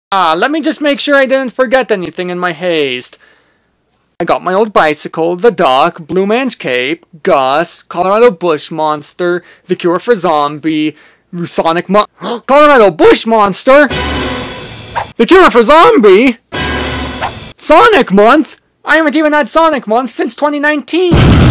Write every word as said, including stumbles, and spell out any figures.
Ah, let me just make sure I didn't forget anything in my haste. I got my old bicycle, the Doc, Blue Man's Cape, Gus, Colorado Bush Monster, The Cure for Zombie, Sonic Mo- Colorado Bush Monster! The Cure for Zombie! Sonic Month? I haven't even had Sonic Month since twenty nineteen!